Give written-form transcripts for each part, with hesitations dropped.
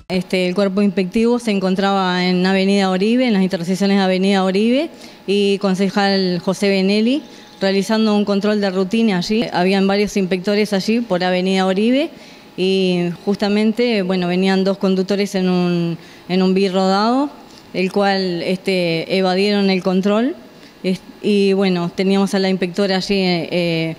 El cuerpo inspectivo se encontraba en Avenida Oribe, en las intersecciones de Avenida Oribe, y concejal José Benelli realizando un control de rutina allí. Habían varios inspectores allí por Avenida Oribe y justamente, bueno, venían dos conductores en un BIR rodado, el cual evadieron el control y bueno, teníamos a la inspectora allí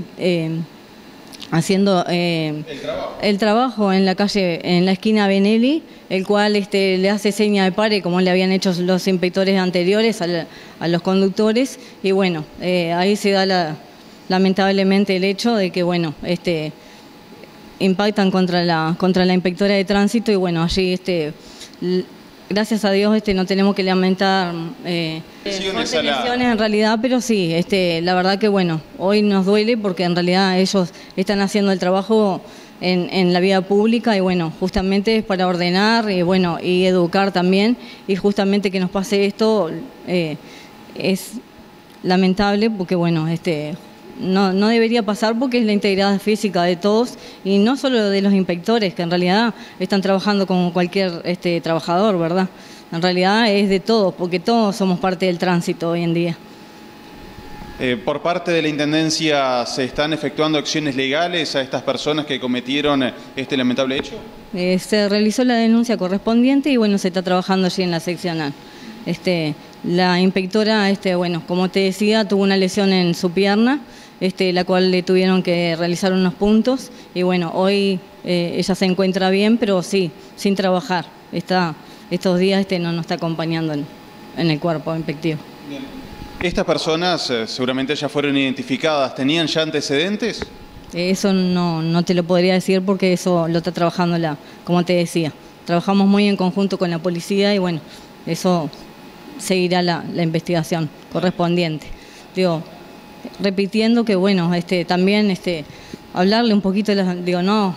haciendo el trabajo en la calle, en la esquina Benelli, el cual le hace seña de pare, como le habían hecho los inspectores anteriores a los conductores, y bueno, ahí se da lamentablemente el hecho de que, bueno, impactan contra la inspectora de tránsito, y bueno, allí gracias a Dios no tenemos que lamentar fuertes lesiones en realidad, pero sí, la verdad que bueno, hoy nos duele porque en realidad ellos están haciendo el trabajo en la vía pública y bueno, justamente es para ordenar y bueno, y educar también, y justamente que nos pase esto es lamentable porque bueno, no debería pasar porque es la integridad física de todos y no solo de los inspectores, que en realidad están trabajando como cualquier trabajador, ¿verdad? En realidad es de todos, porque todos somos parte del tránsito hoy en día. Por parte de la Intendencia, ¿se están efectuando acciones legales a estas personas que cometieron este lamentable hecho? Se realizó la denuncia correspondiente y bueno, se está trabajando allí en la seccional. La inspectora, bueno, como te decía, tuvo una lesión en su pierna, la cual le tuvieron que realizar unos puntos y bueno, hoy ella se encuentra bien, pero sí, sin trabajar. Estos días no nos está acompañando en el cuerpo inspectivo. Bien. Estas personas seguramente ya fueron identificadas, ¿tenían ya antecedentes? Eso no te lo podría decir porque eso lo está trabajando como te decía. Trabajamos muy en conjunto con la policía y bueno, eso seguirá la investigación correspondiente. Digo, repitiendo que bueno, también hablarle un poquito, digo, no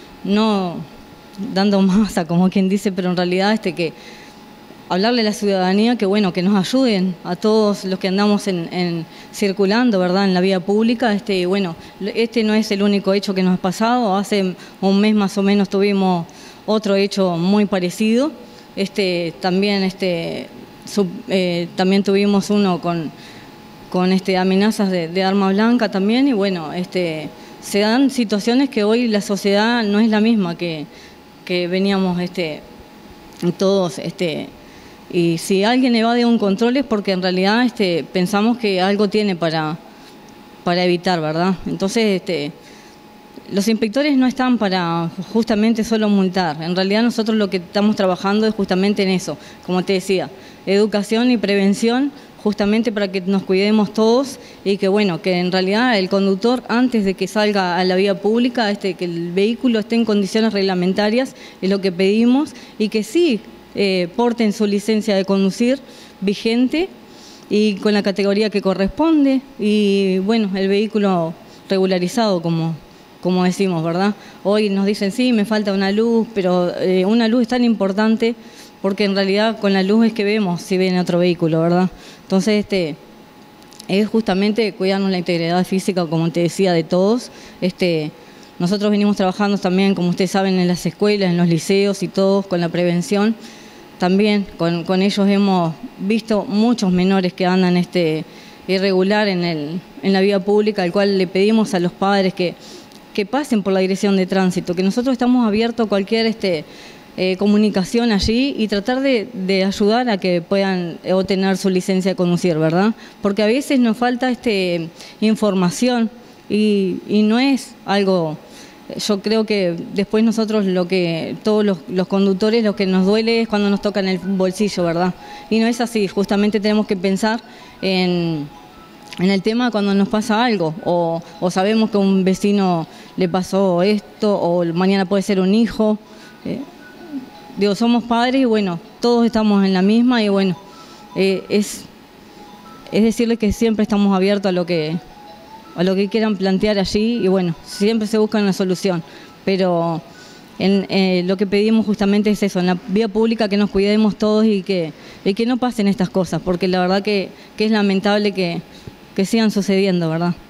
dando masa como quien dice, pero en realidad que hablarle a la ciudadanía que bueno, que nos ayuden a todos los que andamos circulando, ¿verdad?, en la vía pública. Bueno, no es el único hecho que nos ha pasado. Hace un mes más o menos tuvimos otro hecho muy parecido. También tuvimos uno con amenazas de arma blanca también, y bueno, se dan situaciones que hoy la sociedad no es la misma que veníamos todos, y si alguien evade un control es porque en realidad pensamos que algo tiene para evitar, ¿verdad? Entonces, los inspectores no están para justamente solo multar. En realidad nosotros lo que estamos trabajando es justamente en eso, como te decía, educación y prevención, justamente para que nos cuidemos todos y que bueno, que en realidad el conductor antes de que salga a la vía pública, que el vehículo esté en condiciones reglamentarias, es lo que pedimos, y que sí porten su licencia de conducir vigente y con la categoría que corresponde, y bueno, el vehículo regularizado como decimos, ¿verdad? Hoy nos dicen, sí, me falta una luz, pero una luz es tan importante porque en realidad con la luz es que vemos si viene otro vehículo, ¿verdad? Entonces, es justamente cuidarnos la integridad física, como te decía, de todos. Nosotros venimos trabajando también, como ustedes saben, en las escuelas, en los liceos y todos, con la prevención. También con ellos hemos visto muchos menores que andan irregular en la vía pública, al cual le pedimos a los padres que pasen por la dirección de tránsito, que nosotros estamos abiertos a cualquier comunicación allí y tratar de ayudar a que puedan obtener su licencia de conducir, ¿verdad? Porque a veces nos falta información y no es algo. Yo creo que después nosotros todos los conductores, lo que nos duele es cuando nos toca en el bolsillo, ¿verdad? Y no es así, justamente tenemos que pensar en el tema cuando nos pasa algo, o sabemos que a un vecino le pasó esto, o mañana puede ser un hijo. Digo, somos padres y bueno, todos estamos en la misma y bueno, es decirles que siempre estamos abiertos a lo que quieran plantear allí y bueno, siempre se busca una solución, pero lo que pedimos justamente es eso, en la vía pública que nos cuidemos todos y que no pasen estas cosas, porque la verdad que es lamentable que sigan sucediendo, ¿verdad?